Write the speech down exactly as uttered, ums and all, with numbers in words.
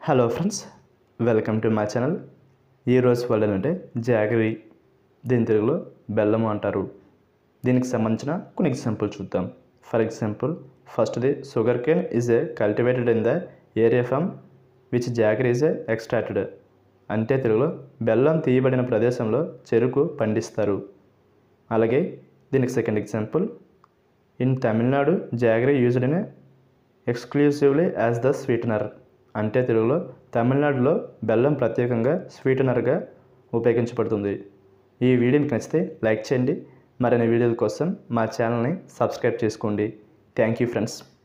Hello friends, welcome to my channel. ఈరోజు word అంటే jaggery. దీని తెలుగులో బెల్లము అంటారు. దీనికి సంబంధించిన కొన్ని ఎగ్జాంపుల్ చూద్దాం. ఫర్ ఎగ్జాంపుల్, ఫస్ట్ది sugar cane is a cultivated in the area from which jaggery is a extracted. అంటే తెలుగులో బెల్లం తీయబడిన ప్రదేశంలో చెరుకు పండిస్తారు. అలాగే దీనికి second example, in Tamil Nadu jaggery used in exclusively as the sweetener. అంటే తెలుగులో తమిళనాడులో బెల్లం ప్రత్యేకంగా స్వీటనర్గా ఉపయోగించబడుతుంది. ఈ వీడియో మీకు నచ్చితే లైక్ చేయండి. మరిన్ని వీడియోల కోసం మా ఛానల్ని సబ్స్క్రైబ్ చేసుకోండి. Thank you friends.